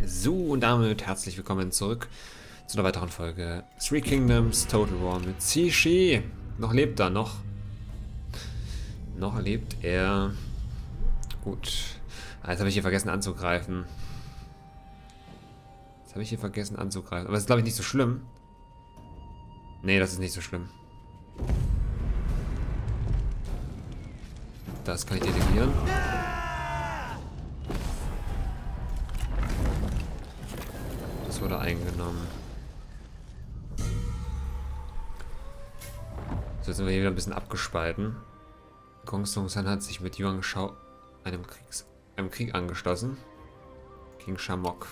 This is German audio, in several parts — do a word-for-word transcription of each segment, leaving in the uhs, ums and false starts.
So, und damit herzlich willkommen zurück zu einer weiteren Folge Three Kingdoms Total War mit Cixi. Noch lebt er, noch. Noch lebt er. Gut. Ah, jetzt habe ich hier vergessen anzugreifen. Jetzt habe ich hier vergessen anzugreifen. Aber das ist, glaube ich, nicht so schlimm. Nee, das ist nicht so schlimm. Das kann ich delegieren. Das wurde eingenommen. So, jetzt sind wir hier wieder ein bisschen abgespalten. Gong Sung-san hat sich mit Yuan Shao einem, Kriegs einem Krieg angeschlossen. King Shamok.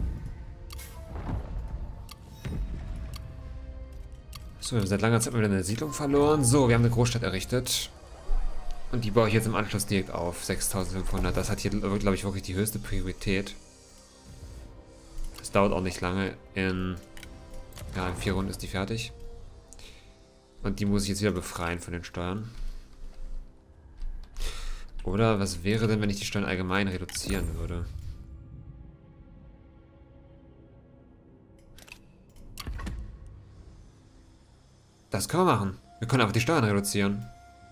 So, wir haben seit langer Zeit mal wieder eine Siedlung verloren. So, wir haben eine Großstadt errichtet. Und die baue ich jetzt im Anschluss direkt auf. sechstausendfünfhundert. Das hat hier, glaube ich, wirklich die höchste Priorität. Das dauert auch nicht lange. In, ja, in vier Runden ist die fertig. Und die muss ich jetzt wieder befreien von den Steuern. Oder was wäre denn, wenn ich die Steuern allgemein reduzieren würde? Das können wir machen. Wir können einfach die Steuern reduzieren.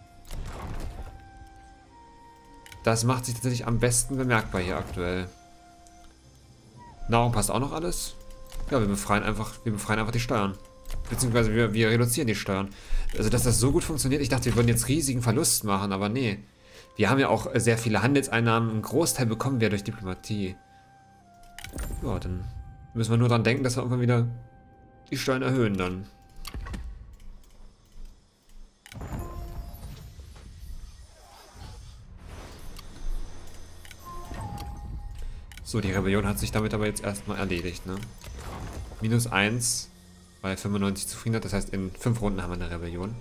Das macht sich tatsächlich am besten bemerkbar hier aktuell. Nahrung passt auch noch alles. Ja, wir befreien einfach, wir befreien einfach die Steuern. Beziehungsweise wir, wir reduzieren die Steuern. Also, dass das so gut funktioniert, ich dachte, wir würden jetzt riesigen Verlust machen, aber nee. Wir haben ja auch sehr viele Handelseinnahmen. Einen Großteil bekommen wir durch Diplomatie. Ja, dann müssen wir nur dran denken, dass wir irgendwann wieder die Steuern erhöhen dann. So, die Rebellion hat sich damit aber jetzt erstmal erledigt, ne? Minus eins, weil fünfundneunzig zufrieden hat. Das heißt, in fünf Runden haben wir eine Rebellion.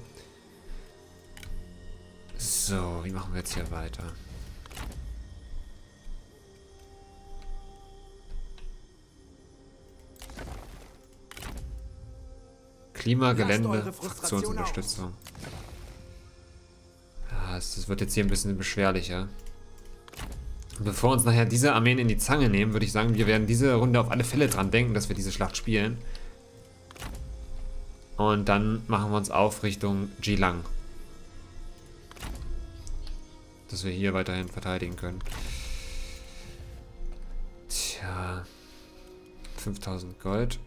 So, wie machen wir jetzt hier weiter? Klima, Gelände, Fraktionsunterstützung. Ja, das wird jetzt hier ein bisschen beschwerlicher. Bevor uns nachher diese Armeen in die Zange nehmen, würde ich sagen, wir werden diese Runde auf alle Fälle dran denken, dass wir diese Schlacht spielen. Und dann machen wir uns auf Richtung Jilang. Dass wir hier weiterhin verteidigen können. Tja. fünftausend Gold.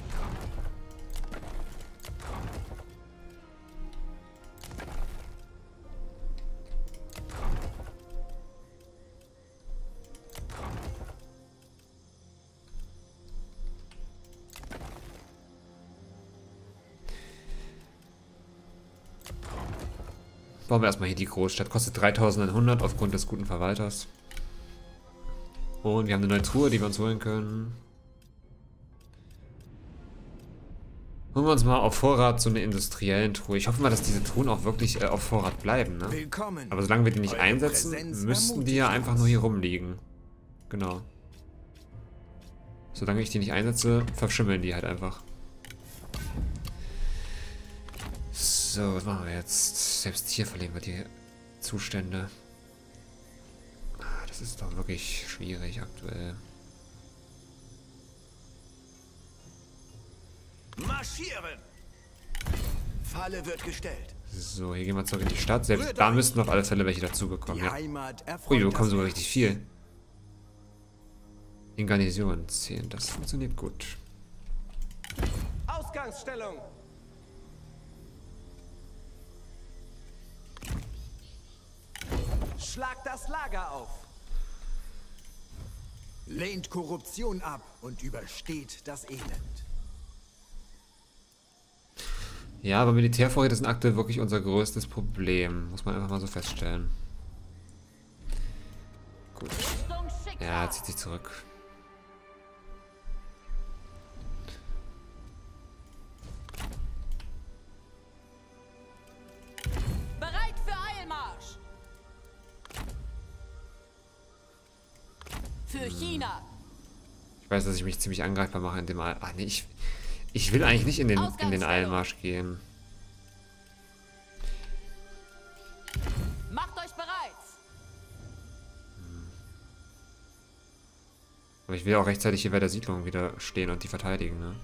Bauen wir erstmal hier die Großstadt. Kostet dreitausendeinhundert aufgrund des guten Verwalters. Und wir haben eine neue Truhe, die wir uns holen können. Holen wir uns mal auf Vorrat so eine industriellen Truhe. Ich hoffe mal, dass diese Truhen auch wirklich äh, auf Vorrat bleiben, ne? Aber solange wir die nicht einsetzen, müssten die ja einfach nur hier rumliegen. Genau. Solange ich die nicht einsetze, verschimmeln die halt einfach. So, was machen wir jetzt? Selbst hier verlieren wir die Zustände. Das ist doch wirklich schwierig aktuell. Marschieren! Falle wird gestellt. So, hier gehen wir zurück in die Stadt. Selbst da müssten auf alle Fälle welche dazugekommen. Ja. Ui, wir bekommen sogar richtig viel. In Garnison zehn, das funktioniert gut. Ausgangsstellung! Schlag das Lager auf! Lehnt Korruption ab und übersteht das Elend. Ja, aber Militärvorräte sind aktuell wirklich unser größtes Problem. Muss man einfach mal so feststellen. Gut. Ja, zieht sich zurück. Bereit für Eilmarsch! Für China! Ich weiß, dass ich mich ziemlich angreifbar mache in dem Eil... Ach nee, ich... Ich will eigentlich nicht in den, in den Eilmarsch gehen. Macht euch bereit! Aber ich will auch rechtzeitig hier bei der Siedlung wieder stehen und die verteidigen, ne?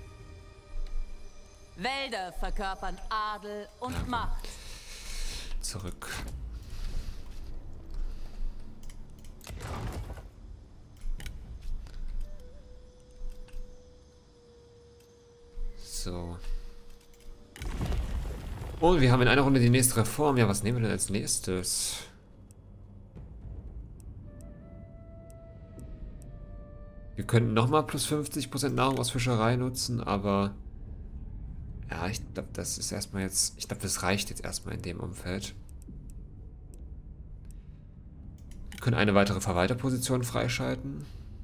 Wälder verkörpern Adel und Ja. Macht. Zurück. So. Und wir haben in einer Runde die nächste Reform. Ja, was nehmen wir denn als nächstes? Wir könnten nochmal plus fünfzig Prozent Nahrung aus Fischerei nutzen, aber... Ja, ich glaube, das ist erstmal jetzt... Ich glaube, das reicht jetzt erstmal in dem Umfeld. Wir können eine weitere Verwalterposition freischalten.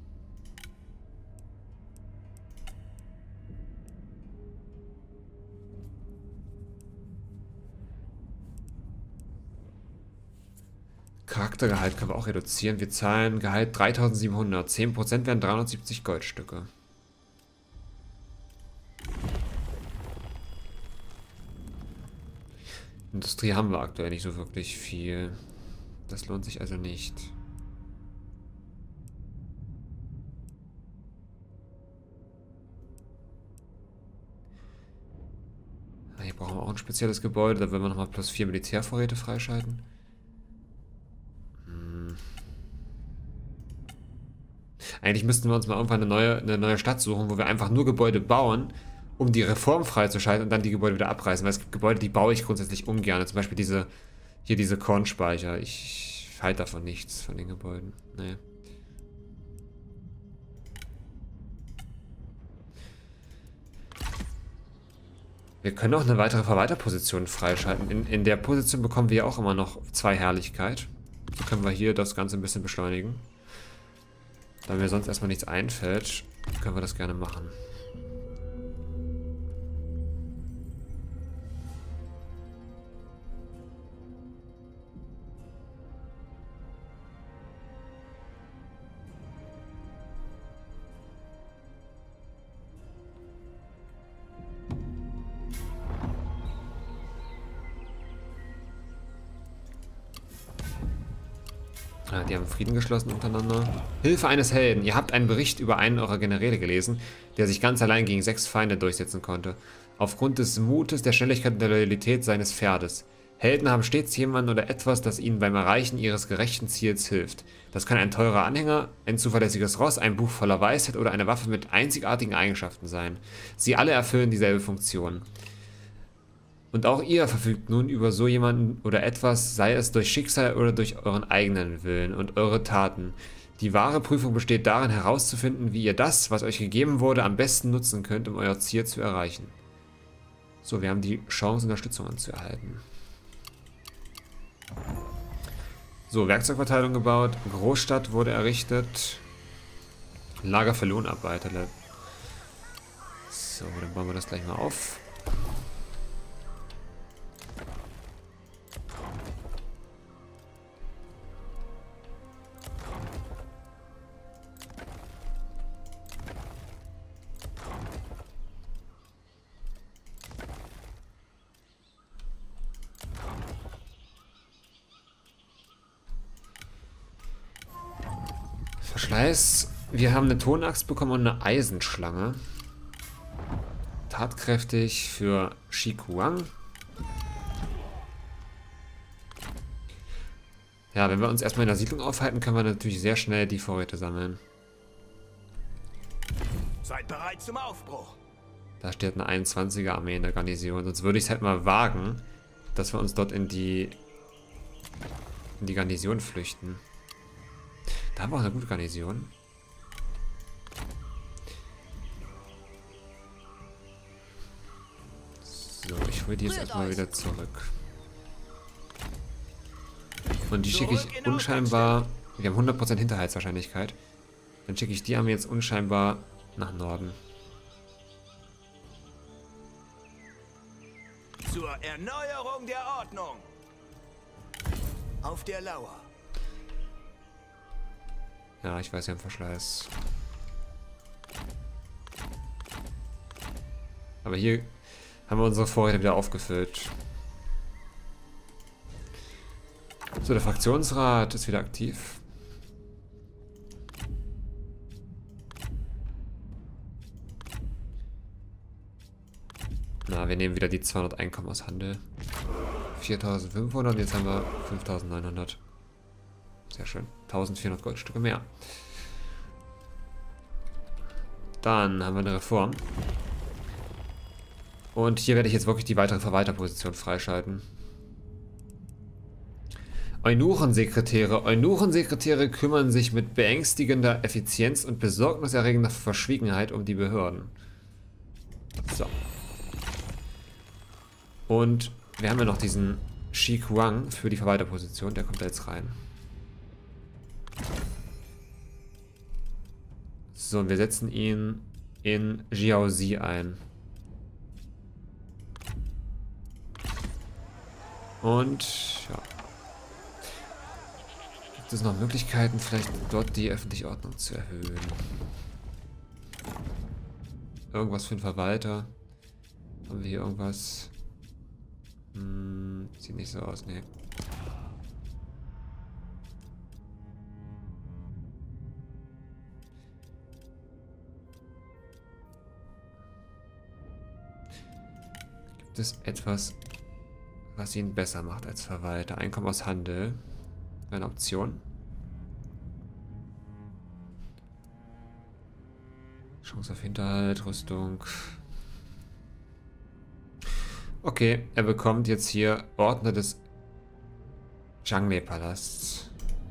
Charaktergehalt können wir auch reduzieren. Wir zahlen Gehalt dreitausendsiebenhundert. zehn Prozent wären dreihundertsiebzig Goldstücke. Industrie haben wir aktuell nicht so wirklich viel. Das lohnt sich also nicht. Hier brauchen wir auch ein spezielles Gebäude. Da werden wir nochmal plus vier Militärvorräte freischalten. Eigentlich müssten wir uns mal irgendwann eine neue, eine neue Stadt suchen, wo wir einfach nur Gebäude bauen, um die Reform freizuschalten und dann die Gebäude wieder abreißen. Weil es gibt Gebäude, die baue ich grundsätzlich ungern. Zum Beispiel diese, hier diese Kornspeicher. Ich halte davon nichts, von den Gebäuden. Nee. Wir können auch eine weitere Verwalterposition freischalten. In, in der Position bekommen wir auch immer noch zwei Herrlichkeit. So können wir hier das Ganze ein bisschen beschleunigen. Da mir sonst erstmal nichts einfällt, können wir das gerne machen. Ah, die haben Frieden geschlossen untereinander. Hilfe eines Helden. Ihr habt einen Bericht über einen eurer Generäle gelesen, der sich ganz allein gegen sechs Feinde durchsetzen konnte. Aufgrund des Mutes, der Schnelligkeit und der Loyalität seines Pferdes. Helden haben stets jemanden oder etwas, das ihnen beim Erreichen ihres gerechten Ziels hilft. Das kann ein teurer Anhänger, ein zuverlässiges Ross, ein Buch voller Weisheit oder eine Waffe mit einzigartigen Eigenschaften sein. Sie alle erfüllen dieselbe Funktion. Und auch ihr verfügt nun über so jemanden oder etwas, sei es durch Schicksal oder durch euren eigenen Willen und eure Taten. Die wahre Prüfung besteht darin, herauszufinden, wie ihr das, was euch gegeben wurde, am besten nutzen könnt, um euer Ziel zu erreichen. So, wir haben die Chance, Unterstützungen zu erhalten. So, Werkzeugverteilung gebaut, Großstadt wurde errichtet, Lager für Lohnarbeiter. So, dann bauen wir das gleich mal auf. Verschleiß. Wir haben eine Tonaxt bekommen und eine Eisenschlange. Tatkräftig für Shikuang. Ja, wenn wir uns erstmal in der Siedlung aufhalten, können wir natürlich sehr schnell die Vorräte sammeln. Seid bereit zum Aufbruch. Da steht eine einundzwanziger Armee in der Garnison. Sonst würde ich es halt mal wagen, dass wir uns dort in die, in die Garnison flüchten. Da haben wir auch eine gute Garnison. So, ich hole die jetzt erstmal wieder zurück. Und die schicke ich unscheinbar... Wir haben hundert Prozent Hinterhaltswahrscheinlichkeit. Dann schicke ich die Armee jetzt unscheinbar nach Norden. Zur Erneuerung der Ordnung. Auf der Lauer. Ja, ich weiß, wir haben Verschleiß. Aber hier haben wir unsere Vorräte wieder aufgefüllt. So, der Fraktionsrat ist wieder aktiv. Na, wir nehmen wieder die zweihundert Einkommen aus Handel. viertausendfünfhundert, jetzt haben wir fünftausendneunhundert. Sehr schön. eintausendvierhundert Goldstücke mehr. Dann haben wir eine Reform. Und hier werde ich jetzt wirklich die weitere Verwalterposition freischalten. Eunuchensekretäre. Eunuchensekretäre kümmern sich mit beängstigender Effizienz und besorgniserregender Verschwiegenheit um die Behörden. So. Und wir haben ja noch diesen Shi Kuang für die Verwalterposition. Der kommt da jetzt rein. So, und wir setzen ihn in Jiaozi ein. Und, ja. Gibt es noch Möglichkeiten, vielleicht dort die öffentliche Ordnung zu erhöhen? Irgendwas für einen Verwalter? Haben wir hier irgendwas? Hm, sieht nicht so aus, ne. Gibt es etwas, was ihn besser macht als Verwalter? Einkommen aus Handel. Eine Option. Chance auf Hinterhalt, Rüstung. Okay, er bekommt jetzt hier Ordner des Zhangmei-Palasts.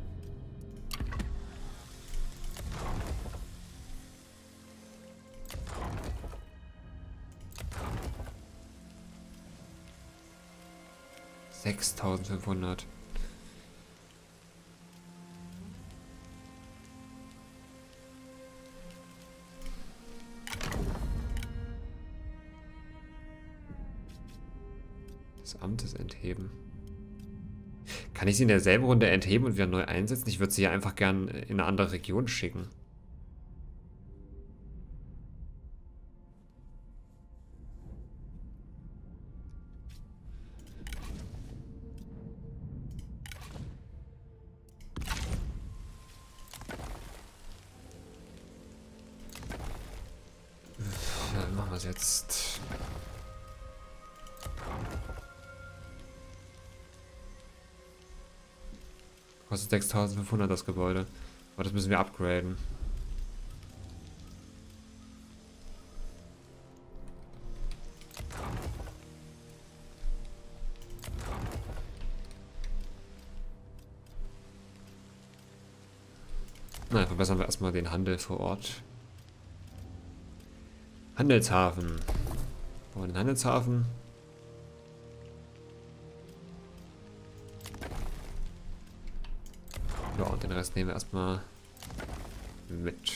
sechstausendfünfhundert. Des Amtes entheben. Kann ich sie in derselben Runde entheben und wieder neu einsetzen? Ich würde sie ja einfach gern in eine andere Region schicken. Ja, machen wir es jetzt. Kostet sechstausendfünfhundert das Gebäude. Aber das müssen wir upgraden. Na, verbessern wir erstmal den Handel vor Ort. Handelshafen. Wo wir den Handelshafen? Ja, und den Rest nehmen wir erstmal mit.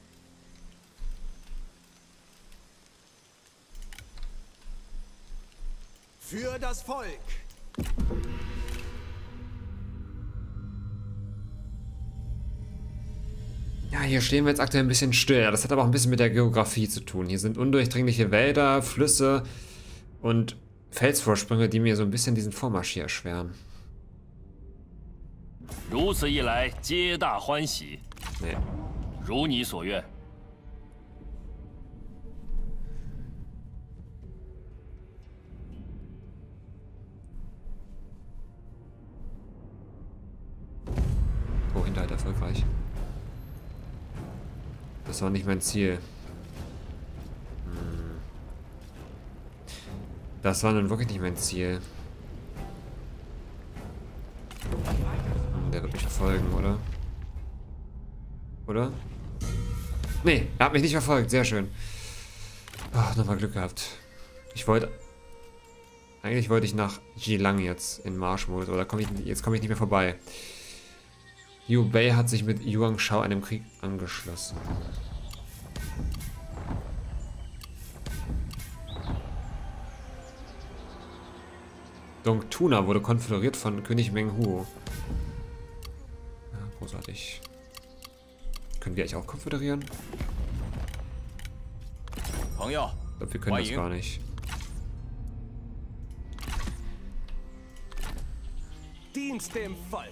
Für das Volk! Ja, hier stehen wir jetzt aktuell ein bisschen still. Das hat aber auch ein bisschen mit der Geografie zu tun. Hier sind undurchdringliche Wälder, Flüsse und Felsvorsprünge, die mir so ein bisschen diesen Vormarsch hier erschweren. Nee. Oh, Hinterhalt erfolgreich. Das war nicht mein Ziel. Hm. Das war nun wirklich nicht mein Ziel. Der wird mich verfolgen, oder? Oder? Nee, er hat mich nicht verfolgt. Sehr schön. Ach, nochmal Glück gehabt. Ich wollte... Eigentlich wollte ich nach Jilang jetzt in Marschmodus, oder komm ich, jetzt komme ich nicht mehr vorbei. Liu Bei hat sich mit Yuan Shao einem Krieg angeschlossen. Dong Tuna wurde konföderiert von König Meng Huo. Ja, großartig. Können wir eigentlich auch konföderieren? Ich glaube, wir können das gar nicht. Dienst dem Volk!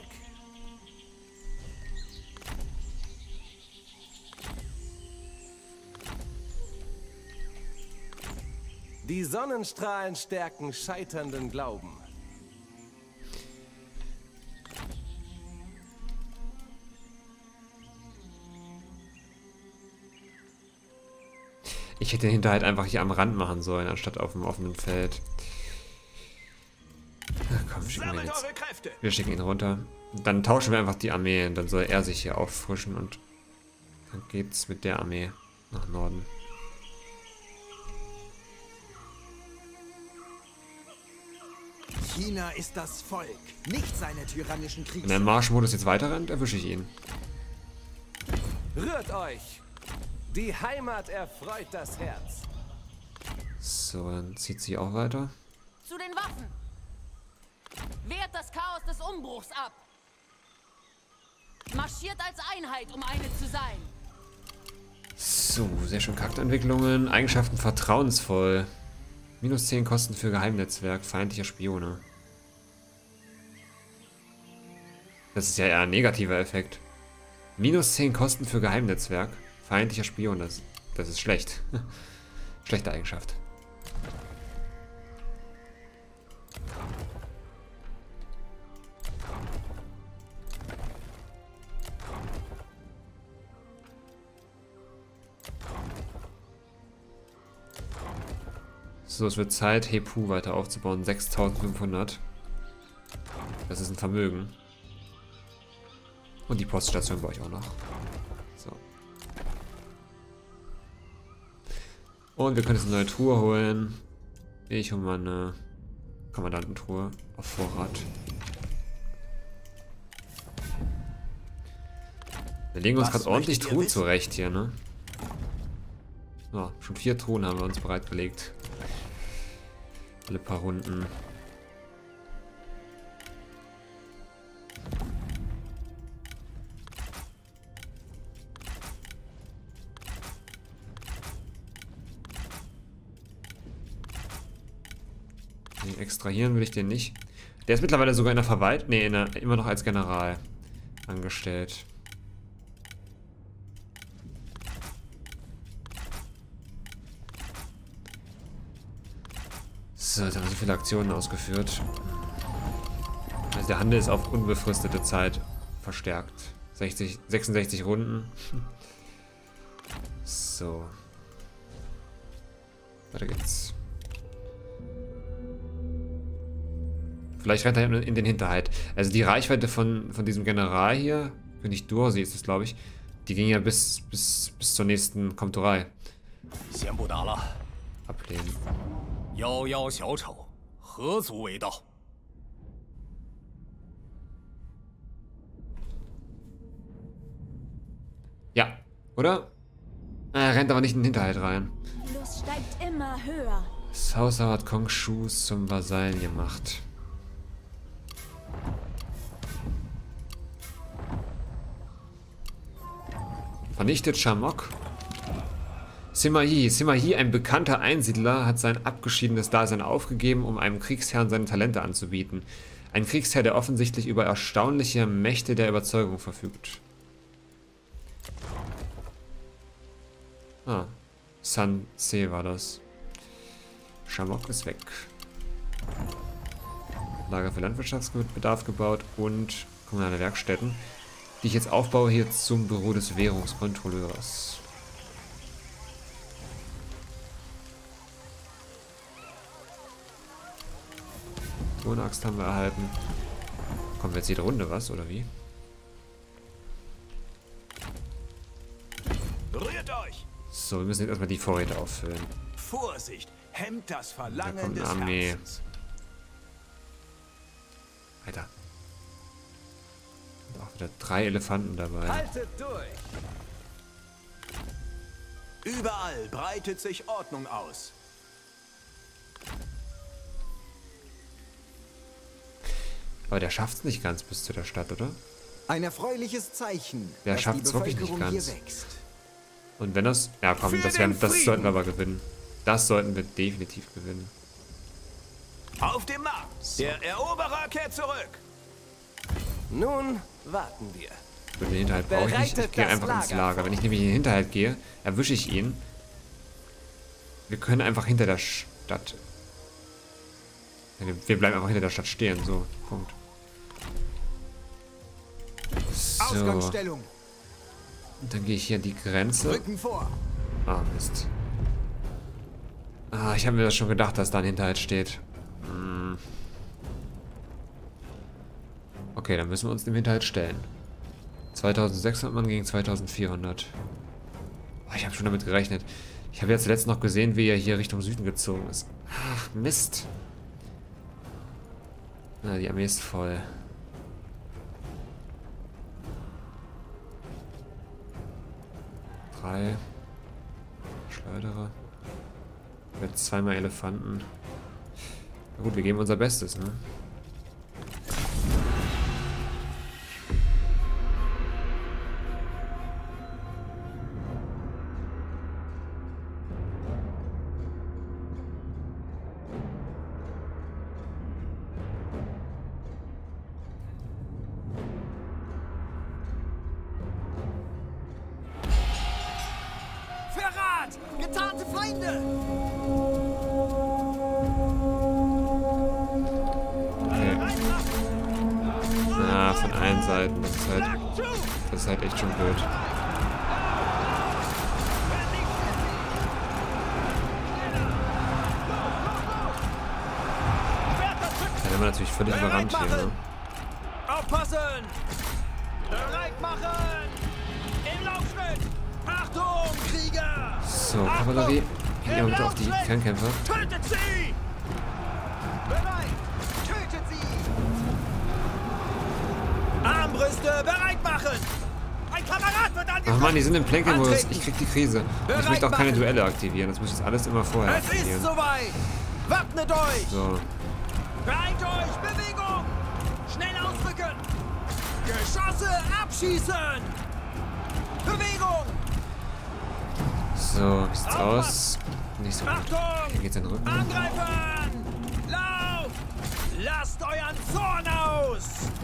Die Sonnenstrahlen stärken scheiternden Glauben. Ich hätte den Hinterhalt einfach hier am Rand machen sollen, anstatt auf dem offenen Feld. Ach komm, schicken wir ihn jetzt. Wir schicken ihn runter. Dann tauschen wir einfach die Armee. Dann soll er sich hier auffrischen und dann geht's mit der Armee nach Norden. China ist das Volk, nicht seine tyrannischen Kriegs. Wenn der Marschmodus jetzt weiter rennt, erwische ich ihn. Rührt euch! Die Heimat erfreut das Herz. So, dann zieht sie auch weiter. Zu den Waffen! Wehrt das Chaos des Umbruchs ab! Marschiert als Einheit, um eine zu sein! So, sehr schön. Charakterentwicklungen, Eigenschaften vertrauensvoll. Minus zehn Kosten für Geheimnetzwerk, feindlicher Spione. Das ist ja eher ein negativer Effekt. Minus zehn Kosten für Geheimnetzwerk, feindlicher Spion, das, das ist schlecht. Schlechte Eigenschaft. So, es wird Zeit, Hepu weiter aufzubauen. sechstausendfünfhundert. Das ist ein Vermögen. Und die Poststation baue ich auch noch. So. Und wir können jetzt eine neue Truhe holen. Ich hole mal eine Kommandantentruhe auf Vorrat. Wir legen uns gerade ordentlich Truhen zurecht hier, ne? Ja, schon vier Truhen haben wir uns bereitgelegt. Alle paar Runden. Nee, extrahieren will ich den nicht. Der ist mittlerweile sogar in der Verwaltung, nee, in der, immer noch als General angestellt. So, jetzt haben wir so viele Aktionen ausgeführt. Also der Handel ist auf unbefristete Zeit verstärkt. sechzig, sechsundsechzig Runden. So. Weiter geht's. Vielleicht rennt er in den Hinterhalt. Also die Reichweite von, von diesem General hier, König Dursi ist es, glaube ich, die ging ja bis, bis, bis zur nächsten Komturei. Ablehnen. Ja, oder? Er rennt aber nicht in den Hinterhalt rein. Die Lust steigt immer höher. Sausa hat Kongshu zum Vasallen gemacht. Vernichtet Shamok. Sima-Yi. Sima-Yi, ein bekannter Einsiedler, hat sein abgeschiedenes Dasein aufgegeben, um einem Kriegsherrn seine Talente anzubieten. Ein Kriegsherr, der offensichtlich über erstaunliche Mächte der Überzeugung verfügt. Ah, San Ce war das. Shamok ist weg. Lager für Landwirtschaftsbedarf gebaut und kommunale Werkstätten, die ich jetzt aufbaue hier zum Büro des Währungskontrolleurs. Ohne Axt haben wir erhalten. Kommen wir jetzt jede Runde, was? Oder wie? Rührt euch! So, wir müssen jetzt erstmal die Vorräte auffüllen. Vorsicht! Hemmt das Da Verlangen kommt eine des Armee. Herzens. Alter. Und auch wieder drei Elefanten dabei. Haltet durch! Überall breitet sich Ordnung aus. Aber der schafft es nicht ganz bis zu der Stadt, oder? Ein erfreuliches Zeichen, Der dass die schafft's wirklich nicht Bevölkerung hier ganz. wächst. Und wenn das... Ja, komm, Für das, den werden, das Frieden! sollten wir aber gewinnen. Das sollten wir definitiv gewinnen. Auf dem Markt! Der Eroberer kehrt zurück! Nun warten wir. Für den Hinterhalt brauche ich nicht. Ich Bereitet gehe das einfach ins Lager Lager. vor. Wenn ich nämlich in den Hinterhalt gehe, erwische ich ihn. Wir können einfach hinter der... Sch Stadt. Ja, wir, wir bleiben einfach hinter der Stadt stehen, so, Punkt. So. Ausgangsstellung. Und dann gehe ich hier an die Grenze. Rücken vor. Ah, Mist. Ah, ich habe mir das schon gedacht, dass da ein Hinterhalt steht. Hm. Okay, dann müssen wir uns dem Hinterhalt stellen. zweitausendsechshundert Mann gegen zweitausendvierhundert. Oh, ich habe schon damit gerechnet. Ich habe jetzt zuletzt noch gesehen, wie er hier Richtung Süden gezogen ist. Ach, Mist. Na, die Armee ist voll. Drei. Schleuderer. Jetzt zweimal Elefanten. Na gut, wir geben unser Bestes, ne? Verrat! Getarnte Feinde! Ja, von allen Seiten. Das ist halt, das ist halt echt schon blöd. Da werden wir natürlich völlig überrannt hier, ne? Aufpassen! Bereit machen! Im Laufschritt! Achtung, Krieger! So, Kavallerie. Gehen wir bitte auf die Fernkämpfer. Tötet sie! Bereit! Tötet sie! Armbrüste bereit machen! Ein Kamerad wird angegriffen! Ach man, die sind im Plänkelmodus. Ich krieg die Krise. Und ich möchte auch keine Duelle aktivieren. Das muss ich jetzt alles immer vorher Es ist aktivieren. soweit! Wappnet euch! So. Bereit euch! Bewegung! Schnell ausrücken! Geschosse abschießen! Bewegung! So, wie sieht's aus? Nicht so gut. Achtung! Hier geht's in den Rücken. Angreifen! Lauf! Lasst euren Zorn aus!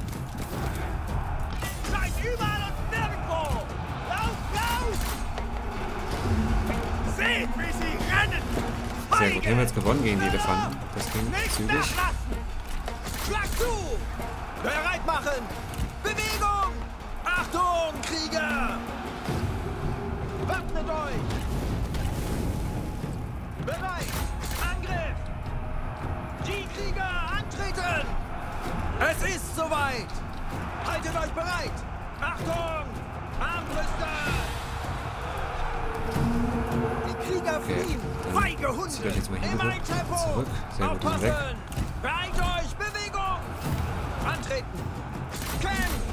Seid überall und nirgendwo! Lauf, lauf! Seht, wie sie rennen! Sehr gut. Wir haben jetzt gewonnen gegen die Elefanten. Das ging Nicht zügig. nachlassen! Schlag zu! Bereit machen! Bewegung! Achtung, Krieger! Wappnet euch! Bereit! Angriff! Die Krieger antreten! Es ist soweit! Haltet euch bereit! Achtung! Armbrüste! Die Krieger Okay, fliehen! dann Feige Hunde! zieht euch jetzt mal hier Im bitte Eiltempo! zurück. Sehr gut, die sind weg. Aufpassen! Bereit euch! Bewegung! Antreten! Kämpfen!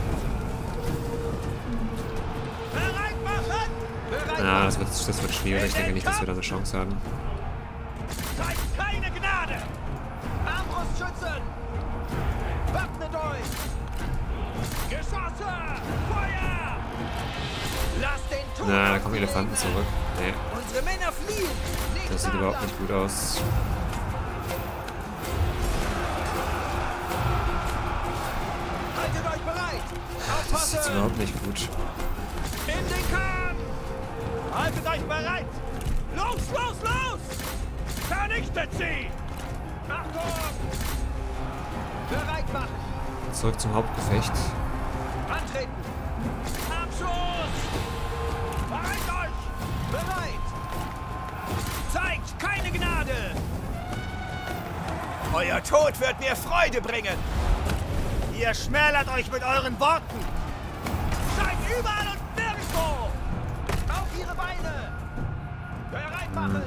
Bereit machen! Bereit Ja, machen! das wird, das wird schwierig. Ich denke nicht, dass wir da eine Chance haben. Zeigt keine Gnade! Armbrustschützen! Wappnet euch! Geschosse! Feuer! Lasst den Tod Na, da auf kommen die Elefanten Linke. zurück. Nee, Unsere Männer fliehen! Nicht das sieht überhaupt nachlassen. nicht gut aus. Haltet euch bereit! Das sieht Aufpassen! überhaupt nicht gut. In den Kampf! Haltet euch bereit! Los, los, los! Vernichtet sie! Achtung! Bereit machen! Zurück zum Hauptgefecht. Antreten! Abschuss! Bereit euch! Bereit! Zeigt keine Gnade! Euer Tod wird mir Freude bringen! Ihr schmälert euch mit euren Worten! Seid überall und nirgendwo! Auf ihre Beine! Bereit machen!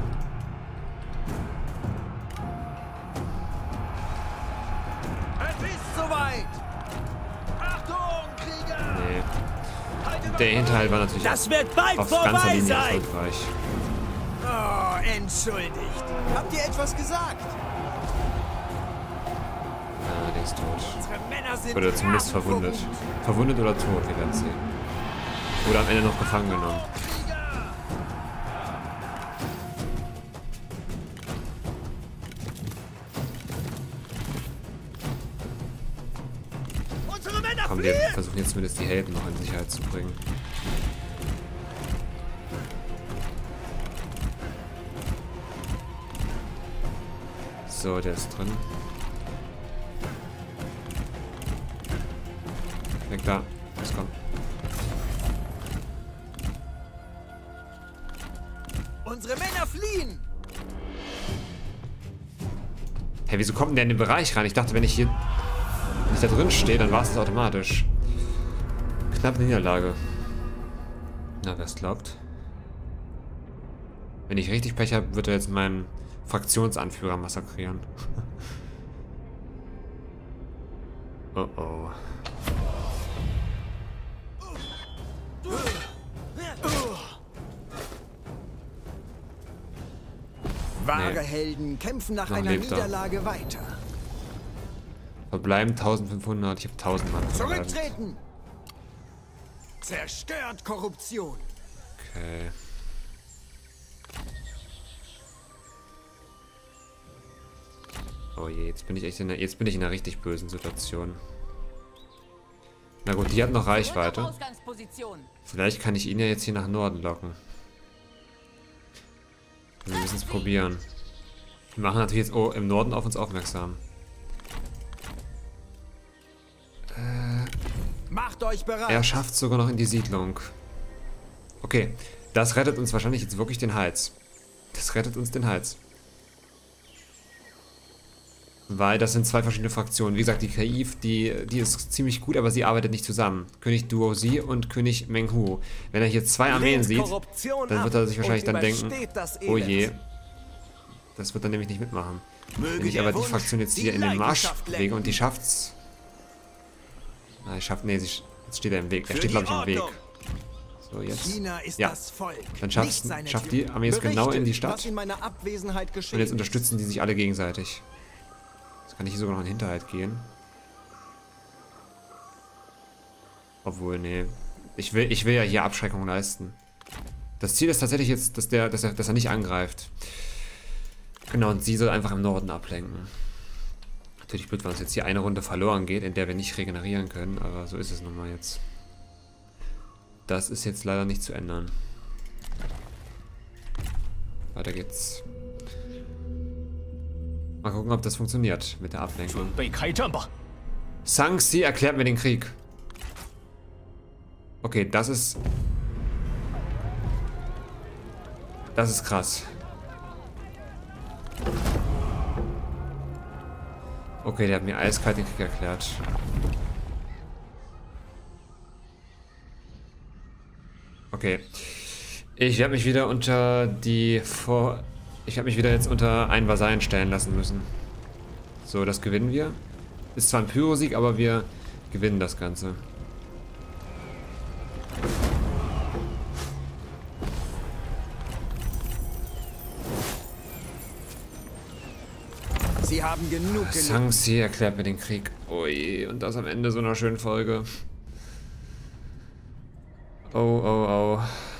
Es ist soweit! Achtung, Krieger! Nee. Haltet Der euch Hinterhalt war natürlich Das wird bald auf ganzer vorbei Linie sein! erfolgreich. Oh, entschuldigt. Habt ihr etwas gesagt? Ja, der ist tot. Unsere Männer sind Oder zumindest verwundet. rabenverwundet. Verwundet oder tot, wir werden sehen. Oder am Ende noch gefangen genommen. Krieger! Unsere Männer Komm, wir fliehen! versuchen jetzt zumindest die Helden noch in Sicherheit zu bringen. So, der ist drin. Weg da. Los, komm. Unsere Männer fliehen! Hey, wieso kommt denn der in den Bereich rein? Ich dachte, wenn ich hier wenn ich da drin stehe, dann war es das automatisch. Knappe Niederlage. Na, wer es glaubt. Wenn ich richtig Pech habe, wird er jetzt meinen Fraktionsanführer massakrieren. Oh oh. Wahre Nee. Helden kämpfen nach Noch einer lebt er. Niederlage weiter. Verbleiben eintausendfünfhundert. Ich habe tausend Mann verbleiben. Zurücktreten! Zerstört Korruption! Okay. Oh je, jetzt bin ich echt in einer, jetzt bin ich in einer richtig bösen Situation. Na gut, die hat noch Reichweite. Ausgangsposition. Vielleicht kann ich ihn ja jetzt hier nach Norden locken. Wir müssen es probieren. Die machen natürlich jetzt oh, im Norden auf uns aufmerksam. Macht euch bereit! Er schafft es sogar noch in die Siedlung. Okay, das rettet uns wahrscheinlich jetzt wirklich den Hals. Das rettet uns den Hals. Weil das sind zwei verschiedene Fraktionen. Wie gesagt, die Kaif, die, die ist ziemlich gut, aber sie arbeitet nicht zusammen. König Duo Si und König Meng Hu. Wenn er hier zwei Armeen sieht, dann wird er sich wahrscheinlich dann denken, oh je, das wird er nämlich nicht mitmachen. Wenn ich aber die Fraktion jetzt hier in den Marsch bewege und die schafft's. Na, ich schaff, nee, sie, jetzt steht er im Weg. Er steht, glaube ich, im Weg. So, jetzt. China ist Ja. das Volk, Dann schafft, nicht seine schafft Typen. die Armee es genau in die Berichtet, was Stadt. in meiner Abwesenheit geschehen Und jetzt ist. unterstützen die sich alle gegenseitig. Jetzt kann ich hier sogar noch in Hinterhalt gehen. Obwohl, nee. Ich will, ich will ja hier Abschreckung leisten. Das Ziel ist tatsächlich jetzt, dass, der, dass, er, dass er nicht angreift. Genau, und sie soll einfach im Norden ablenken. Natürlich blöd, wenn uns jetzt hier eine Runde verloren geht, in der wir nicht regenerieren können, aber so ist es nun mal jetzt. Das ist jetzt leider nicht zu ändern. Weiter geht's. Mal gucken, ob das funktioniert mit der Ablenkung. Shang-Chi erklärt mir den Krieg. Okay, das ist... Das ist krass. Okay, der hat mir eiskalt den Krieg erklärt. Okay. Ich werde mich wieder unter die Vor... Ich werde mich wieder jetzt unter einen Vasallen stellen lassen müssen. So, das gewinnen wir. Ist zwar ein Pyrosieg, aber wir gewinnen das Ganze. Sie haben genug gelitten. Shang-Chi erklärt mir den Krieg. Ui, und das am Ende so einer schönen Folge. Oh, oh, oh.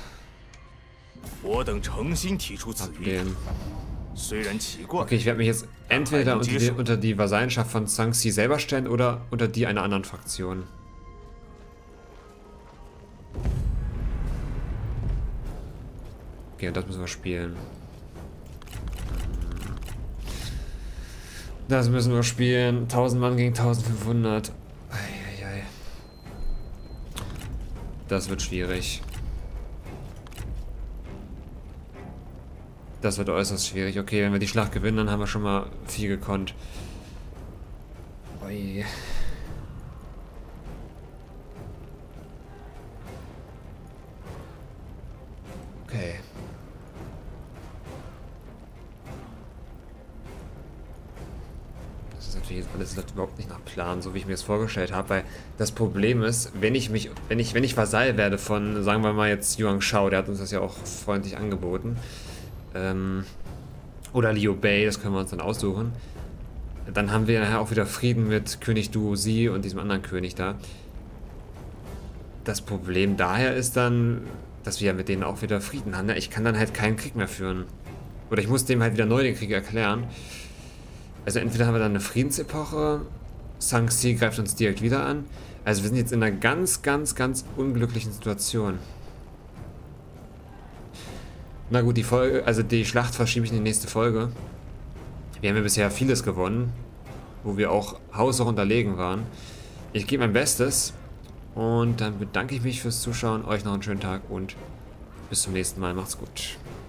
Problem. Okay, ich werde mich jetzt entweder unter die, unter die Vasallenschaft von Shang-Chi selber stellen oder unter die einer anderen Fraktion. Okay, und das müssen wir spielen. Das müssen wir spielen. tausend Mann gegen eintausendfünfhundert. Eieiei. Das wird schwierig. Das wird äußerst schwierig. Okay, wenn wir die Schlacht gewinnen, dann haben wir schon mal viel gekonnt. Ui. Okay. Das ist natürlich alles überhaupt nicht nach Plan, so wie ich mir das vorgestellt habe, weil das Problem ist, wenn ich mich, wenn ich, wenn ich Vasall werde von, sagen wir mal jetzt Yuan Shao, der hat uns das ja auch freundlich angeboten. Ähm, oder Liu Bei, das können wir uns dann aussuchen. Dann haben wir nachher auch wieder Frieden mit König Duo Si und diesem anderen König da. Das Problem daher ist dann, dass wir ja mit denen auch wieder Frieden haben. Ich kann dann halt keinen Krieg mehr führen. Oder ich muss dem halt wieder neu den Krieg erklären. Also entweder haben wir dann eine Friedensepoche, Shang-Chi greift uns direkt wieder an. Also wir sind jetzt in einer ganz, ganz, ganz unglücklichen Situation. Na gut, die Folge, also die Schlacht verschiebe ich in die nächste Folge. Wir haben ja bisher vieles gewonnen, wo wir auch haushoch unterlegen waren. Ich gebe mein Bestes und dann bedanke ich mich fürs Zuschauen. Euch noch einen schönen Tag und bis zum nächsten Mal. Macht's gut.